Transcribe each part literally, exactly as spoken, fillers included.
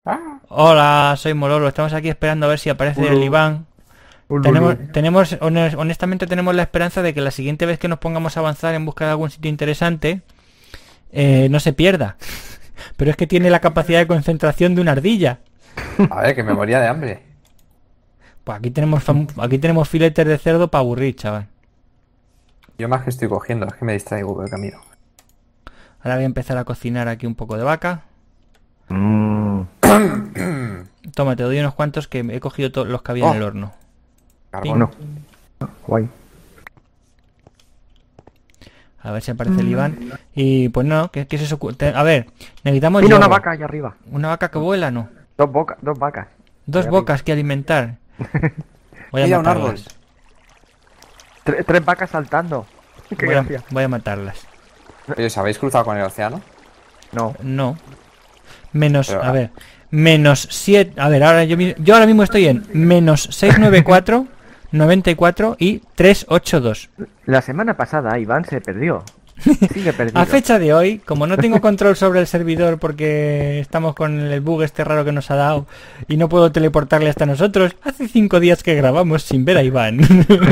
Ah. Hola, soy Mololo. Estamos aquí esperando a ver si aparece Ulu. el Iván. Ulu, Tenemos, ulu. tenemos, honestamente tenemos la esperanza de que la siguiente vez que nos pongamos a avanzar en busca de algún sitio interesante, eh, no se pierda. Pero es que tiene la capacidad de concentración de una ardilla. A ver, que me moría de hambre. Pues aquí tenemos aquí tenemos filetes de cerdo para aburrir, chaval. Yo más que estoy cogiendo, es que me distraigo por el camino. Ahora voy a empezar a cocinar aquí un poco de vaca. Mm. Toma, te doy unos cuantos que he cogido todos los que había Oh. en el horno. Carbono. Guay. A ver si aparece el Iván. Y pues no, ¿qué, qué es eso? Te- A ver, necesitamos Mira una hierro. vaca allá arriba. Una vaca que vuela, ¿no? Dos bocas, dos vacas. Dos Allá bocas que alimentar. Voy a Mira un matarlas. árbol. Tre- tres vacas saltando. Qué Voy a, gracia. voy a matarlas. Oye, ¿os habéis cruzado con el océano? No. No. Menos, Pero, a ver. Menos siete. A ver, ahora yo, mi- yo ahora mismo estoy en menos seiscientos noventa y cuatro, noventa y cuatro y trescientos ochenta y dos. La semana pasada Iván se perdió. Sigue perdido. A fecha de hoy, como no tengo control sobre el servidor porque estamos con el bug este raro que nos ha dado y no puedo teleportarle hasta nosotros, hace cinco días que grabamos sin ver a Iván.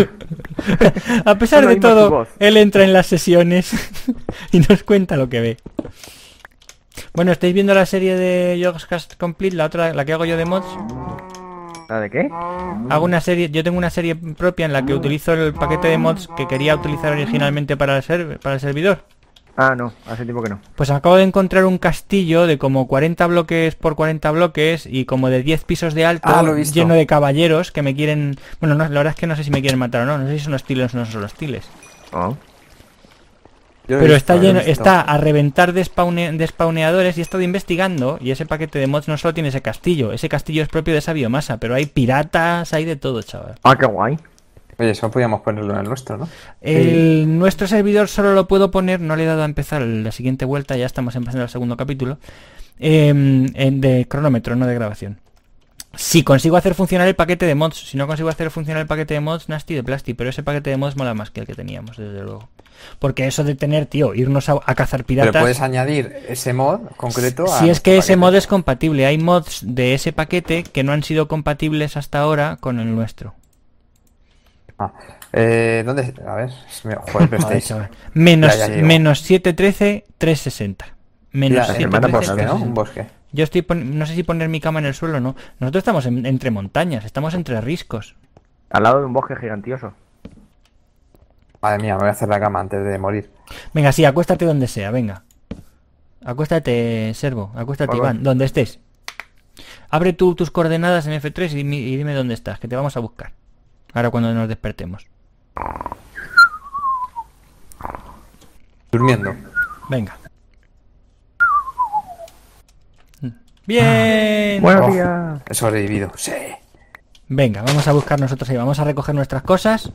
A pesar Solo de oímos su todo, voz. él entra en las sesiones y nos cuenta lo que ve. Bueno, ¿estáis viendo la serie de Yogscast Complete, la otra, la que hago yo de mods? ¿La de qué? Hago una serie, yo tengo una serie propia en la que utilizo el paquete de mods que quería utilizar originalmente para el, serv- para el servidor. Ah, no. Hace tiempo que no. Pues acabo de encontrar un castillo de como cuarenta bloques por cuarenta bloques y como de diez pisos de alto, Ah, lo he visto. lleno de caballeros que me quieren... Bueno, no, la verdad es que no sé si me quieren matar o no, no sé si son hostiles o no son hostiles. Oh. Yo lo he Pero visto, está lo he lleno, visto. está a reventar de, spawne- de spawneadores y he estado investigando y ese paquete de mods no solo tiene ese castillo, ese castillo es propio de esa biomasa, pero hay piratas, hay de todo, chaval. Ah, qué guay. Oye, eso podríamos ponerlo en el nuestro, ¿no? El, nuestro servidor solo lo puedo poner, no le he dado a empezar la siguiente vuelta, ya estamos empezando el segundo capítulo, eh, en- de cronómetro, no de grabación. Si consigo hacer funcionar el paquete de mods, si no consigo hacer funcionar el paquete de mods, nasty de plasti, pero ese paquete de mods mola más que el que teníamos, desde luego. Porque eso de tener, tío, irnos a, a cazar piratas... Pero puedes añadir ese mod concreto a... Si es que nuestro ese paquete. mod es compatible, hay mods de ese paquete que no han sido compatibles hasta ahora con el nuestro. Ah, eh, ¿dónde? A ver, es mi- joder, pero Joder, estáis... chaval. Menos, Ya, ya llego. menos setecientos trece, trescientos sesenta. Menos Mira, siete, hermano, setecientos trece, bosque, ¿no? trescientos Un bosque. Yo estoy pon- no sé si poner mi cama en el suelo o no. Nosotros estamos en- entre montañas, estamos entre riscos. Al lado de un bosque gigantioso. Madre mía, me voy a hacer la cama antes de morir. Venga, sí, acuéstate donde sea, venga. Acuéstate, Servo, acuéstate, Vale. Iván, donde estés. Abre tú tus coordenadas en F tres y, dime- y dime dónde estás, que te vamos a buscar. Ahora cuando nos despertemos. Durmiendo. Venga. Bien. Buenos Oh, días. he sobrevivido. Sí. Venga, vamos a buscar nosotros ahí, vamos a recoger nuestras cosas.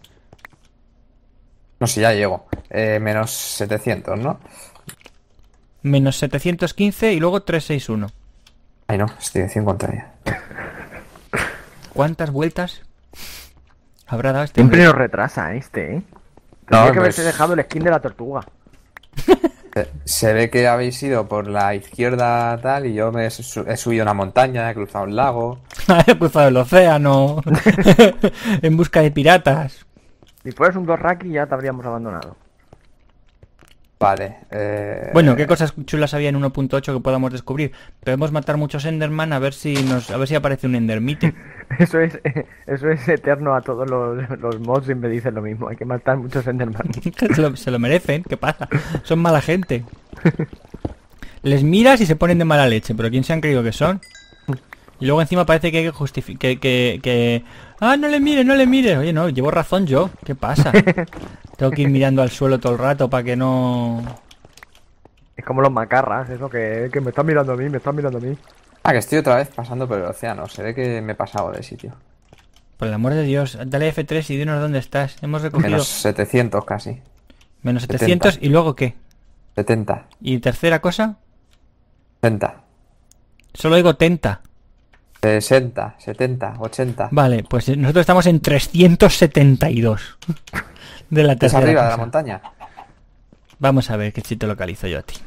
No sé, ya llego. Eh, menos setecientos, ¿no? Menos setecientos quince y luego trescientos sesenta y uno. Ay, no, estoy de cien contraria. ¿Cuántas vueltas habrá dado este Siempre hombre? nos retrasa este, ¿eh? No, Tendría que pues- haberse dejado el skin de la tortuga. Se, se ve que habéis ido por la izquierda tal y yo me he, su- he subido una montaña, he cruzado un lago. He cruzado el océano en busca de piratas. Si fueras un Dothraki ya te habríamos abandonado. Vale. Eh... Bueno, qué cosas chulas había en uno punto ocho que podamos descubrir. Podemos matar muchos Enderman a ver si nos, a ver si aparece un Endermite. Eso es eso es eterno a todos los, los mods, siempre dicen lo mismo. Hay que matar muchos Enderman. se, lo, se lo merecen, ¿qué pasa? Son mala gente. Les miras y se ponen de mala leche, pero ¿quién se han creído que son? Y luego encima parece que hay que justificar que, que, que... Ah, no le mires, no le mires. Oye, no, llevo razón yo. ¿Qué pasa? Tengo que ir mirando al suelo todo el rato para que no... Es como los macarras, eso que, que me están mirando a mí, me están mirando a mí. Ah, que estoy otra vez pasando por el océano. Se ve que me he pasado de sitio. Por el amor de Dios, dale F tres y dinos dónde estás. Hemos recogido Menos menos, setecientos casi. setecientos setenta. y luego ¿qué? setenta. Y tercera cosa, sesenta. solo digo tenta. sesenta, setenta, ochenta. Vale, pues nosotros estamos en trescientos setenta y dos de la ¿Es tercera arriba de la cosa. montaña? Vamos a ver que si te localizo yo a ti.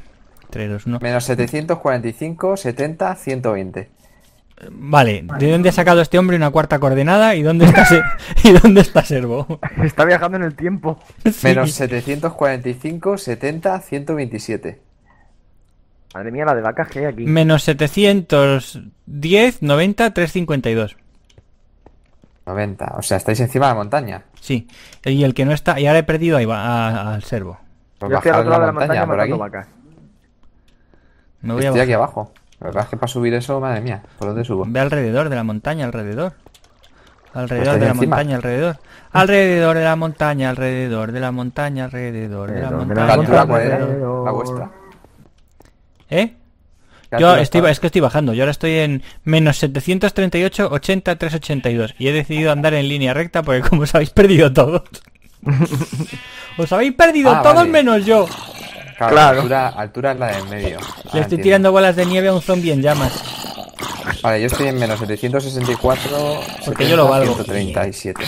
tres, dos, uno. Menos setecientos cuarenta y cinco, setenta, ciento veinte. Vale, ¿de dónde ha sacado este hombre una cuarta coordenada? ¿Y dónde está, Se- ¿Y dónde está Servo? Está viajando en el tiempo. Sí. Menos setecientos cuarenta y cinco, setenta, ciento veintisiete. Madre mía, la de vacas que hay aquí. Menos setecientos diez, noventa, trescientos cincuenta y dos. noventa. O sea, estáis encima de la montaña. Sí. Y el que no está... Y ahora he perdido ahí va, a- al Servo. Pues Yo estoy al bajar otro lado de la la montaña, montaña por aquí. matando vacas. Me voy a Estoy aquí bajar. abajo. Lo que pasa es que para subir eso, madre mía, ¿por dónde subo? Ve alrededor de la montaña, alrededor. Alrededor Pues de la encima. montaña, alrededor. Alrededor de la montaña, alrededor de la montaña, alrededor de la Alrededor de montaña. ¿La altura cuál era? alrededor. La vuestra. ¿Eh? ¿Qué Yo altura estoy, estaba? es que estoy bajando. Yo ahora estoy en menos setecientos treinta y ocho, ochenta, trescientos ochenta y dos. Y he decidido andar en línea recta porque como os habéis perdido todos. Os habéis perdido Ah, todos vale. menos yo. Claro, Claro. Altura, altura es la del medio. Ah, Le estoy entiendo. tirando bolas de nieve a un zombie en llamas. Vale, yo estoy en menos setecientos sesenta y cuatro, Porque yo lo valgo. ciento treinta y siete.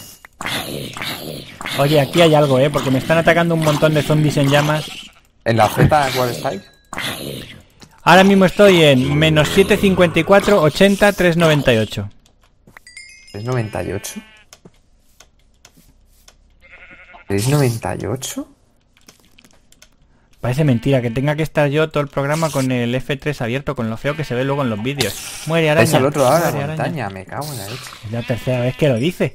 Oye, aquí hay algo, ¿eh? Porque me están atacando un montón de zombies en llamas. ¿En la Z cuál estáis? Ahora mismo estoy en menos setecientos cincuenta y cuatro, ochenta, trescientos noventa y ocho. ¿Es noventa y ocho? ¿Es noventa y ocho? Parece mentira que tenga que estar yo todo el programa con el F tres abierto, con lo feo que se ve luego en los vídeos. Muere araña. Es al otro lado de muere la araña. montaña, me cago en la leche. Es la tercera vez que lo dice.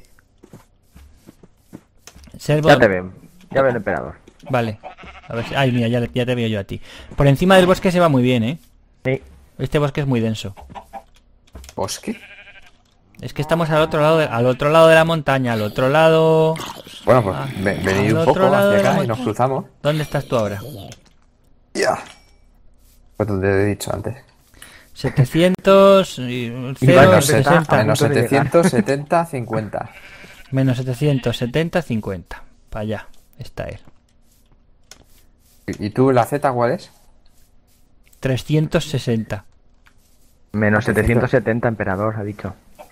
Servo- Ya te veo. Ya veo el emperador. Vale. A ver si- Ay, mira, ya, ya te veo yo a ti. Por encima del bosque se va muy bien, ¿eh? Sí. Este bosque es muy denso. ¿Bosque? Es que estamos al otro lado de, al otro lado de la montaña, al otro lado... Bueno, pues Ah, ve- venid al un otro poco lado de hacia la acá y montaña. nos cruzamos. ¿Dónde estás tú ahora? Ya. Pues donde he dicho antes. setecientos... y- Y cero, menos Menos, sesenta, sesenta. menos punto de llegar. setecientos setenta, cincuenta. Menos setecientos setenta, cincuenta. Para allá está él. ¿Y y tú la Z cuál es? trescientos sesenta. Menos setecientos setenta, emperador, ha dicho.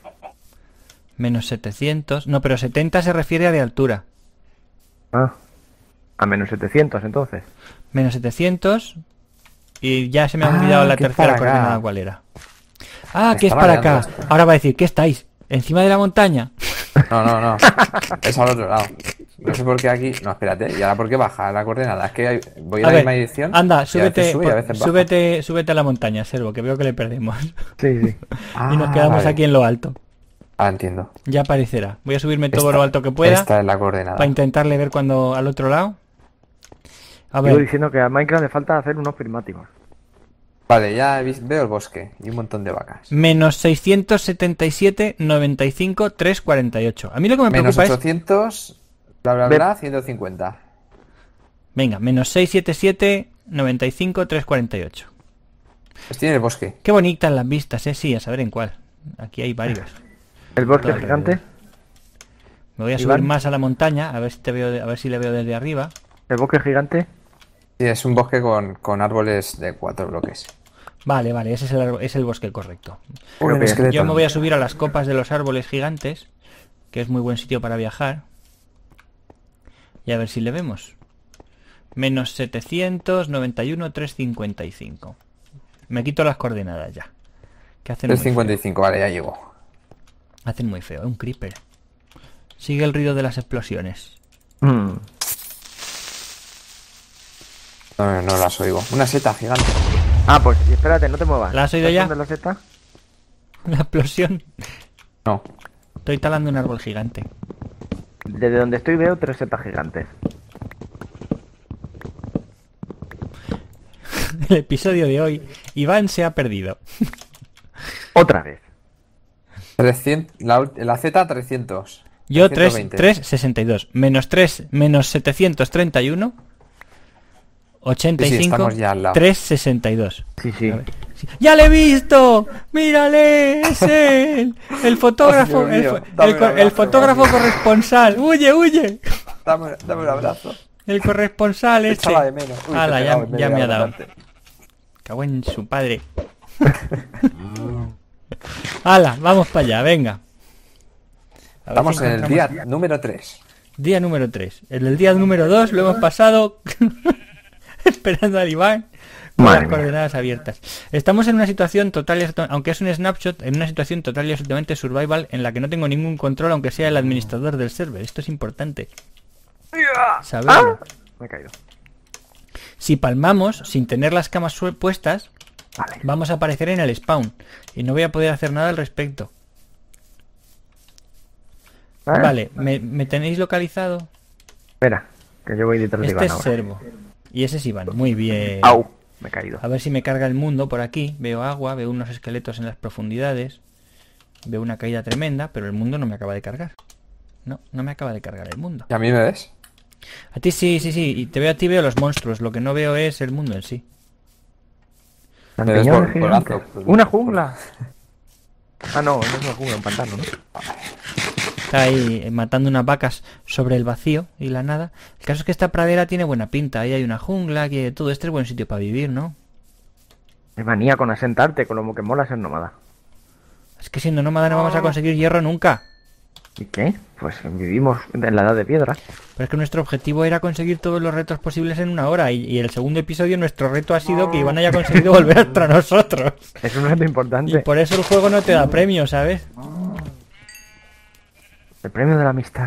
Menos setecientos. No, pero setenta se refiere a de altura. Ah. A menos setecientos, entonces. Menos setecientos. Y ya se me ha Ah, olvidado la que es tercera para acá. coordenada cuál era. Ah, que es Estaba para acá. liando esto. Ahora va a decir, ¿qué estáis? ¿Encima de la montaña? No, no, no. Es al otro lado. No sé por qué aquí. No, espérate. ¿Y ahora por qué baja la coordenada? Es que hay- voy a A la ver, misma dirección. anda, y a veces súbete, sube y a por- veces baja. súbete, súbete a la montaña, Servo, que veo que le perdemos. Sí, sí. y nos Ah, quedamos vale. aquí en lo alto. Ah, entiendo. Ya aparecerá. Voy a subirme todo Esta- lo alto que pueda Esta es la coordenada. para intentarle ver cuando al otro lado. A Sigo ver, diciendo que a Minecraft le falta hacer unos prismáticos. Vale, ya he vis- veo el bosque y un montón de vacas. menos seiscientos setenta y siete, noventa y cinco, trescientos cuarenta y ocho. A mí lo que me Menos preocupa es... ochocientos, bla bla Ve- bla, ciento cincuenta. Venga, menos seiscientos setenta y siete, noventa y cinco, trescientos cuarenta y ocho. Estoy en el bosque. Qué bonitas las vistas, eh, sí, a saber en cuál. Aquí hay varios. El bosque Todo gigante. Me voy a Iván. subir más a la montaña, a ver si te veo, de- a ver si le veo desde arriba. El bosque gigante. Sí, es un bosque con, con árboles de cuatro bloques. Vale, vale, ese es el, arbo- es el bosque correcto. Creo Un que- esqueleto. Yo me voy a subir a las copas de los árboles gigantes, que es muy buen sitio para viajar. Y a ver si le vemos. Menos setecientos noventa y uno, trescientos cincuenta y cinco. Me quito las coordenadas ya. Que hacen muy trescientos cincuenta y cinco, vale, ya llego. feo. Hacen muy feo, es un creeper. Sigue el ruido de las explosiones. Mm. No, no, no las oigo. Una seta gigante. Ah, pues y espérate, no te muevas. ¿La has oído ¿Sabes ya? dónde la seta? La explosión. No. Estoy talando un árbol gigante. Desde donde estoy veo tres setas gigantes. El episodio de hoy, Iván se ha perdido. Otra vez. trescientos, la, ult- la Z trescientos. Yo tres, trescientos veinte. tres, sesenta y dos. Menos tres, menos setecientos treinta y uno. ochenta y Sí, sí, cinco, estamos ya al lado. tres, sesenta y dos. Sí, sí. A ver, sí. ¡Ya le he visto! ¡Mírale! ¡Es él! El fotógrafo, Dios el, mío, fo- dame el un co- abrazo, el fotógrafo corresponsal. ¡Huye, huye! Dame, dame un abrazo. El corresponsal este. Echaba de menos. Uy, Ala, te he ya, pegado en ya medio me ha de la dado. parte. Cago en su padre. Ala, vamos para allá, venga. A ver Estamos si en el encontramos- día número tres. Día número tres. El del día número dos lo hemos pasado esperando al Iván con Madre las mía. coordenadas abiertas. Estamos en una situación total y absolut- aunque es un snapshot, en una situación total y absolutamente survival en la que no tengo ningún control, aunque sea el administrador del server. Esto es importante saberlo. Ah, me he caído. Si palmamos sin tener las camas sue- puestas, Vale. vamos a aparecer en el spawn y no voy a poder hacer nada al respecto. Ah, Vale, ¿me, me tenéis localizado? Espera, que yo voy detrás de Este Iván es ahora. Servo y ese es Iván. Muy bien. Au, me he caído. A ver si me carga el mundo por aquí. Veo agua, veo unos esqueletos en las profundidades. Veo una caída tremenda, pero el mundo no me acaba de cargar. No, no me acaba de cargar el mundo. ¿Y a mí me ves? A ti sí, sí, sí. Y te veo a ti, veo los monstruos. Lo que no veo es el mundo en sí. Me ves Champiñones por- por gigantes. alto. ¡Una jungla! Ah, no, no es una jungla, un pantano, ¿no? Está ahí eh, matando unas vacas sobre el vacío y la nada. El caso es que esta pradera tiene buena pinta. Ahí hay una jungla, que todo este es buen sitio para vivir, ¿no? Es manía con asentarte, con lo que mola ser nómada. Es que siendo nómada no vamos a conseguir hierro nunca. ¿Y qué? Pues vivimos en la edad de piedra. Pero es que nuestro objetivo era conseguir todos los retos posibles en una hora. Y, y el segundo episodio nuestro reto ha sido que Iván haya conseguido volver hasta nosotros. Es un reto Y importante. por eso el juego no te da premio, ¿sabes? El premio de la amistad.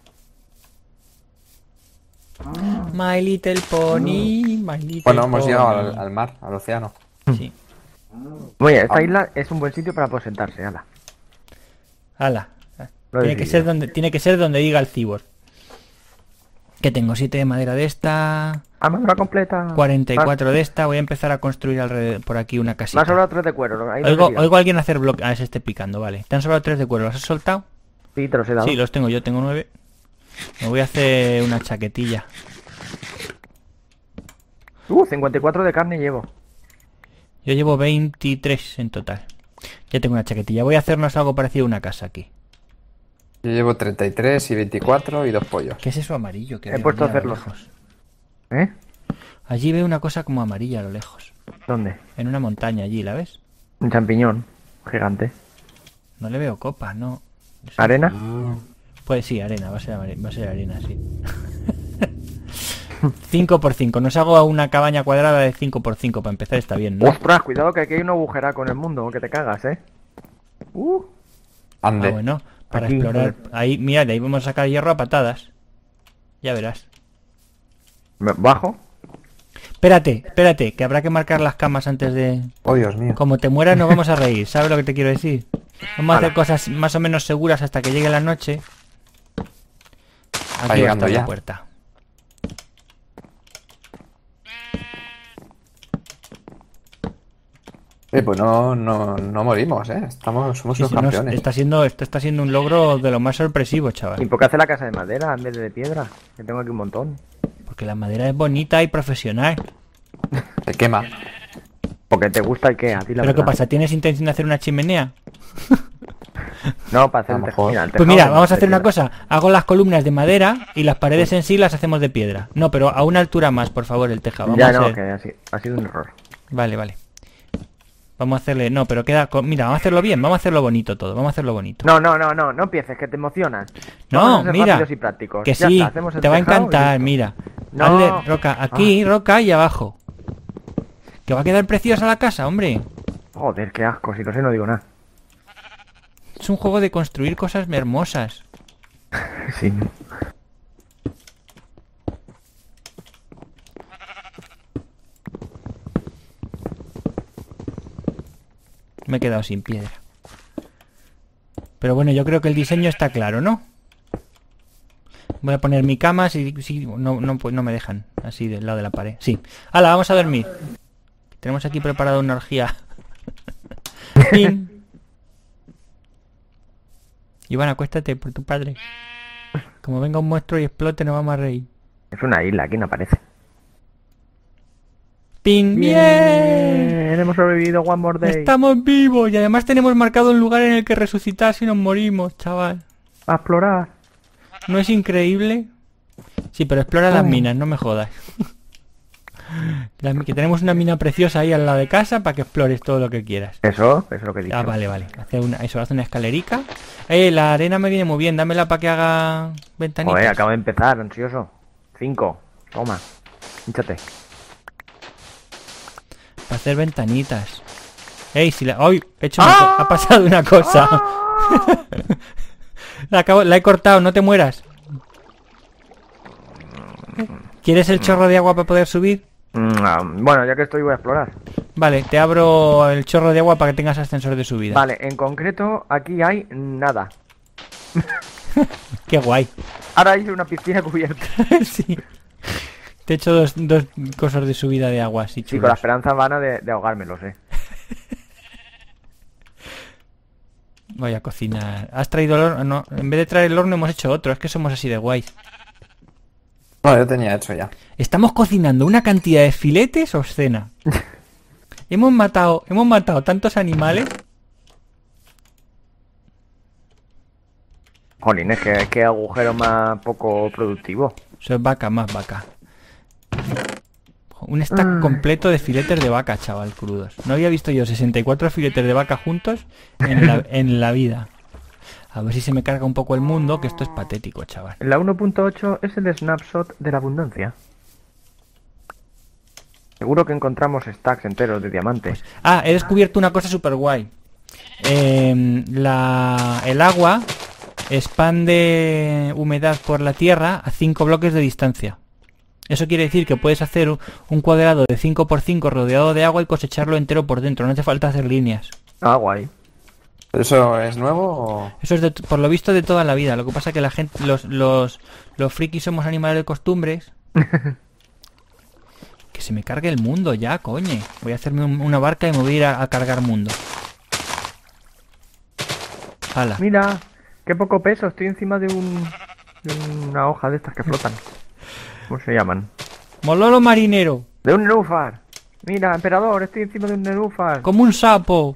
My Little Pony, My Little Bueno, hemos Pony. llegado al, al mar, al océano. Sí. Oye, esta isla es un buen sitio para aposentarse, ala. Hala. Lo he Tiene que, decidido. ser donde, tiene que ser donde diga el cibor. Que tengo siete de madera de esta, Armadura completa. cuarenta y cuatro de esta. Voy a empezar a construir alrededor por aquí una Me ha casita. sobrado tres de cuero. Ahí los he Oigo, tirado. oigo a alguien hacer bloque. Ah, se esté picando, vale. ¿Te han sobrado tres de cuero? ¿Los has soltado? Sí, te los he dado. Sí, los tengo yo, tengo nueve. Me voy a hacer una chaquetilla. Uh, cincuenta y cuatro de carne llevo. Yo llevo veintitrés en total. Ya tengo una chaquetilla. Voy a hacernos algo parecido a una casa aquí. Yo llevo treinta y tres y veinticuatro y dos pollos. ¿Qué es eso amarillo que He veo puesto allí a a lo hacerlo. lejos? ¿Eh? Allí veo una cosa como amarilla a lo lejos. ¿Dónde? En una montaña allí, ¿la ves? Un champiñón gigante. No le veo copa, no. Eso- ¿Arena? Pues sí, arena, va a ser, amare- va a ser arena, sí. cinco por cinco. Nos hago una cabaña cuadrada de cinco por cinco para empezar, está bien, ¿no? Ostras, cuidado que aquí hay un agujeraco en el mundo, que te cagas, ¿eh? Uh, Ande. Ah, bueno, para Aquí, explorar. joder. Ahí, mira, de ahí vamos a sacar hierro a patadas. Ya verás. ¿me- ¿bajo? Espérate, espérate, que habrá que marcar las camas antes de... Oh, Dios mío. Como te mueras nos vamos a reír, ¿sabes lo que te quiero decir? Vamos a hacer Hala. cosas más o menos seguras hasta que llegue la noche. Aquí va a llegando estar la ya. puerta. Eh, pues no, no, no morimos, ¿eh? Estamos, somos Sí, unos sí, no, campeones. está siendo, esto está siendo un logro de lo más sorpresivo, ¿Y chaval. por qué hace la casa de madera en vez de de piedra? Que tengo aquí un montón. Porque la madera es bonita y profesional. Se quema. Porque te gusta el que a ti la ¿Pero qué verdad. pasa? ¿Tienes intención de hacer una chimenea? No, para hacer A el lo tejado. mejor. Mira, el Pues tejado mira, de- vamos a de hacer una piedra. cosa. Hago las columnas de madera y las paredes en sí las hacemos de piedra. No, pero a una altura más, por favor, el tejado. Vamos Ya a no, hacer- que ha sido, ha sido un error. Vale, vale. Vamos a hacerle... No, pero queda... con- Mira, vamos a hacerlo bien, vamos a hacerlo bonito todo. Vamos a hacerlo bonito. No, no, no, no, no empieces, que te emocionas. No, Vamos a ser mira, rápidos y prácticos. que Ya sí, está, hacemos el te va a tejado y encantar, listo. mira. No. Hazle roca aquí, roca y abajo. Que va a quedar preciosa la casa, hombre. Joder, qué asco, si lo sé no digo nada. Es un juego de construir cosas hermosas. Sí. Me he quedado sin piedra. Pero bueno, yo creo que el diseño está claro, ¿no? Voy a poner mi cama, si, si no, no, pues no me dejan, así del lado de la pared. Sí. ¡Hala, vamos a dormir! Tenemos aquí preparada una orgía. Fin. Iván, acuéstate por tu padre. Como venga un monstruo y explote, nos vamos a reír. Es una isla, aquí no aparece. ¡Pin! ¡Bien! Hemos sobrevivido one more day. Estamos vivos y además tenemos marcado un lugar en el que resucitar si nos morimos, chaval. A explorar. ¿No es increíble? Sí, pero explora las Oh. minas, no me jodas. La- que tenemos una mina preciosa ahí al lado de casa para que explores todo lo que quieras. Eso, eso es lo que he dicho. Ah, vale, vale. Hace una, eso, hace una escalerica. Eh, la arena me viene muy bien, dámela para que haga ventanitas. Joder, acabo de empezar, ansioso. Cinco. Toma. Hinchate. Para hacer ventanitas. Ey, si la... ¡Ay! He hecho una co- ha pasado una cosa. la, acabo... la he cortado, no te mueras. ¿Quieres el chorro de agua para poder subir? Mm, Bueno, ya que estoy voy a explorar. Vale, te abro el chorro de agua para que tengas ascensor de subida. Vale, en concreto aquí hay nada. Qué guay. Ahora hay una piscina cubierta. Sí. Te he hecho dos, dos cosas de subida de agua, así Sí, con la chulas. esperanza vana de, de ahogarme, lo sé. Voy a cocinar. ¿Has traído el horno? No, en vez de traer el horno hemos hecho otro. Es que somos así de guays. No, yo tenía hecho ya. Estamos cocinando una cantidad de filetes obscena. hemos matado, hemos matado tantos animales. Jolín, es que, que agujero más poco productivo. Eso es vaca, más vaca. Un stack Ay. completo de filetes de vaca, chaval, crudos. No había visto yo sesenta y cuatro filetes de vaca juntos en la, en la vida. A ver si se me carga un poco el mundo, que esto es patético, chaval. La uno punto ocho es el snapshot de la abundancia. Seguro que encontramos stacks enteros de diamantes. Ah, he descubierto una cosa súper guay. Eh, la, el agua expande humedad por la tierra a cinco bloques de distancia. Eso quiere decir que puedes hacer un, un cuadrado de cinco por cinco rodeado de agua y cosecharlo entero por dentro. No hace falta hacer líneas. Ah, guay. ¿Eso es nuevo o...? Eso es de, por lo visto de toda la vida. Lo que pasa es que la gente, los, los, los frikis somos animales de costumbres. Que se me cargue el mundo ya, coño. Voy a hacerme un- una barca y me voy a ir a, a cargar mundo. Hala. Mira, qué poco peso. Estoy encima de un... de una hoja de estas que flotan. ¿Cómo se llaman? Mololo marinero. De un nenúfar. Mira, emperador, estoy encima de un nenúfar. Como un sapo.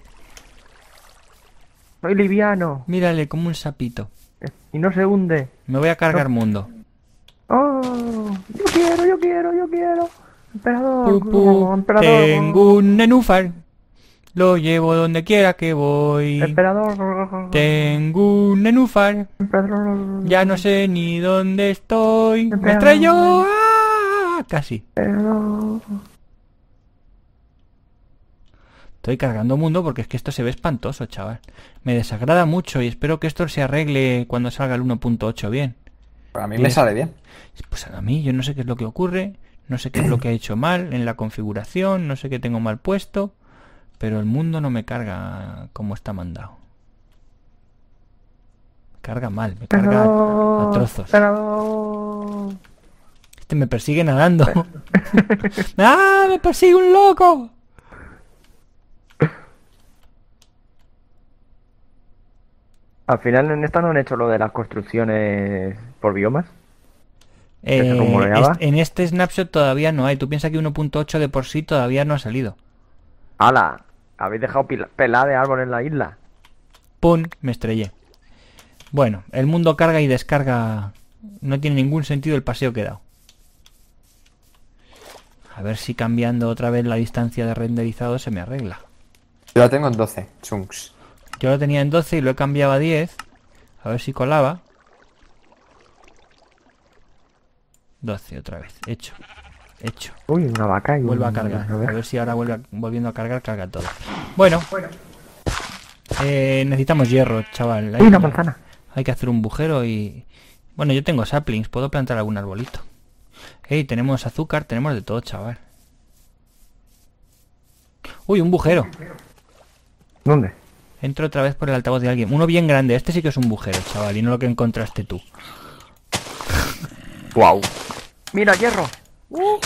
Soy liviano. Mírale, como un sapito. Y no se hunde. Me voy a cargar mundo. Oh, yo quiero, yo quiero, yo quiero. Emperador, Pu, pu. oh, emperador. Tengo un nenúfar. Lo llevo donde quiera que voy. Emperador. Tengo un nenúfar. Emperador. Ya no sé ni dónde estoy. ¡Me Emperador. estrello! ¡Ah! Casi. Emperador. Estoy cargando mundo porque es que esto se ve espantoso, chaval. Me desagrada mucho y espero que esto se arregle cuando salga el uno punto ocho bien. A mí Bien. me sale bien. Pues a mí yo no sé qué es lo que ocurre, no sé qué es lo que he hecho mal en la configuración, no sé qué tengo mal puesto, pero el mundo no me carga como está mandado. Me carga mal, me carga a, a trozos. Emperador. Este me persigue nadando. ¡Ah! ¡Me persigue un loco! Al final en esta no han hecho lo de las construcciones por biomas. Eh, ¿Que se rumoreaba? est- en este snapshot todavía no hay. Tú piensas que uno punto ocho de por sí todavía no ha salido. ¡Hala! Habéis dejado pila- pelada de árbol en la isla. ¡Pum! Me estrellé. Bueno, el mundo carga y descarga. No tiene ningún sentido el paseo que he dado. A ver si cambiando otra vez la distancia de renderizado se me arregla. Yo la tengo en doce chunks. Yo lo tenía en doce y lo he cambiado a diez. A ver si colaba. doce otra vez. Hecho. Hecho. Uy, una vaca y Vuelve a un- cargar. una A oveja. ver si ahora vuelve a- volviendo a cargar, carga todo. Bueno. Eh, necesitamos hierro, chaval. Hay, Uy, una manzana. hay que hacer un bujero y... Bueno, yo tengo saplings. Puedo plantar algún arbolito. Ey, tenemos azúcar. Tenemos de todo, chaval. Uy, un bujero. ¿Dónde? Entro otra vez por el altavoz de alguien. Uno bien grande. Este sí que es un bujero, chaval. Y no lo que encontraste tú. Wow. Mira, hierro. Un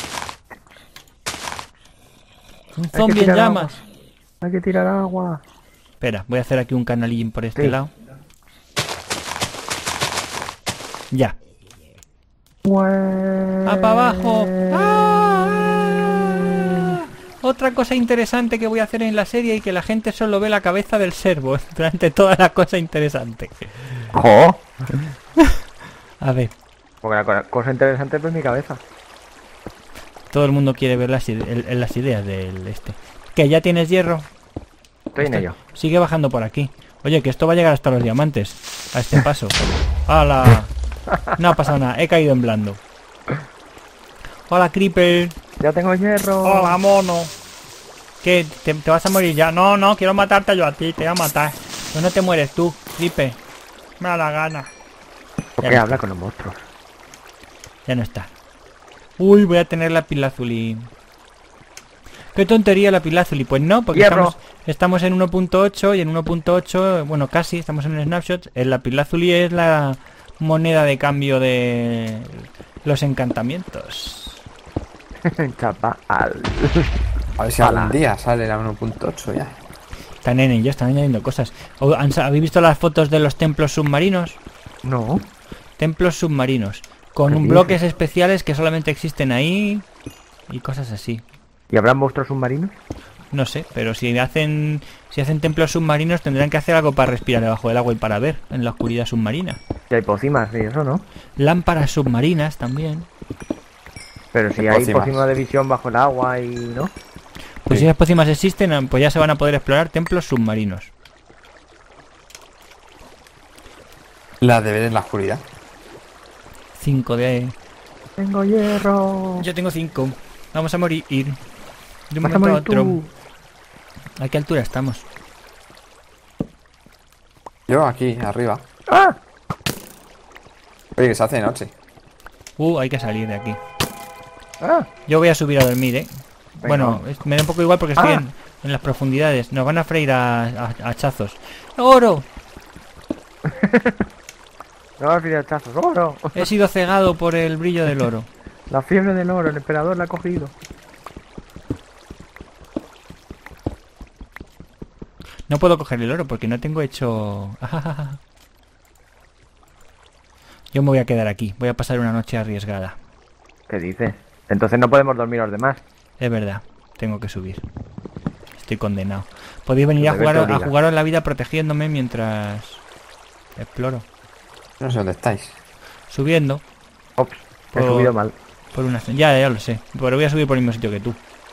que zombie en tirar llamas. Hay que tirar agua. Espera, voy a hacer aquí un canalín por este Sí. lado. Ya. ¡Ah, para abajo! ¡Ah! Otra cosa interesante que voy a hacer en la serie y que la gente solo ve la cabeza del servo durante toda la cosa interesante. ¡Jo! A ver, Porque la co- cosa interesante es mi cabeza. todo el mundo quiere ver las, ide- el- el- las ideas del este. ¿Que ya tienes hierro? Estoy en ello. Sigue bajando por aquí. Oye, que esto va a llegar hasta los diamantes. A este paso. ¡Hala! No ha pasado nada, he caído en blando. Hola, Creeper. Ya tengo hierro. Hola, mono. ¿Qué? ¿Te, te vas a morir ya? No, no, quiero matarte yo a ti, te voy a matar. Pues no te mueres tú, Flipe. Me da la gana. ¿Por Ya qué no habla está. con los monstruos? Ya no está. Uy, voy a tener la pilazuli. Qué tontería la pilazuli. Pues no, porque Hierro. estamos, estamos en uno punto ocho y en uno punto ocho, bueno, casi, estamos en un snapshot. El lapilázuli es la moneda de cambio de los encantamientos. Chaval. A ver si Ala. algún día sale la uno punto ocho ya. Están en ello, están añadiendo cosas. ¿O han- ¿Habéis visto las fotos de los templos submarinos? No. Templos submarinos. Con ¿Qué un dices? bloques especiales que solamente existen ahí y cosas así. ¿Y habrá monstruos submarinos? No sé, pero si hacen si hacen templos submarinos tendrán que hacer algo para respirar debajo del agua y para ver en la oscuridad submarina. Y hay pócimas y eso, ¿no? Lámparas submarinas también. Pero si ¿Qué hay pócimas? pócimas de visión bajo el agua y... ¿no? Pues Sí. si las pócimas existen, pues ya se van a poder explorar templos submarinos. La de ver en la oscuridad. Cinco de... Tengo hierro. Yo tengo cinco. Vamos a morir. De un Vas a momento a morir otro. tú. ¿A qué altura estamos? Yo aquí, arriba. ¡Ah! Oye, que se hace noche. Uh, hay que salir de aquí. ¡Ah! Yo voy a subir a dormir, ¿eh? Venga. Bueno, es- me da un poco igual porque estoy Ah. en, en las profundidades. Nos van a freír a, a- a hachazos. ¡Oro! No, al final chazos. ¡Oro! He sido cegado por el brillo del oro. La fiebre del oro, el emperador la ha cogido. No puedo coger el oro porque no tengo hecho... Yo me voy a quedar aquí. Voy a pasar una noche arriesgada. ¿Qué dices? Entonces no podemos dormir los demás. Es verdad. Tengo que subir. Estoy condenado. Podéis venir a Pues jugar, vete, a obliga. jugaros la vida protegiéndome mientras exploro. No sé dónde estáis. Subiendo Ops, he Por- subido mal. por una... Ya, ya lo sé. Pero voy a subir por el mismo sitio que tú.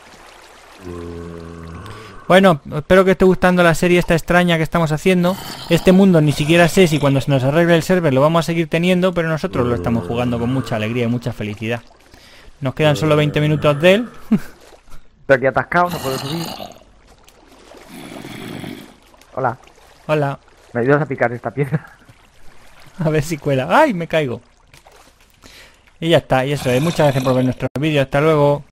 Bueno, espero que esté gustando la serie esta extraña que estamos haciendo. Este mundo ni siquiera sé si cuando se nos arregle el server lo vamos a seguir teniendo, pero nosotros lo estamos jugando con mucha alegría y mucha felicidad. Nos quedan solo veinte minutos de él. Estoy aquí atascado, no puedo subir. Hola, Hola, ¿me ayudas a picar esta piedra? a ver si cuela. ¡Ay, me caigo! Y ya está, y eso es. Muchas gracias por ver nuestros vídeos. Hasta luego.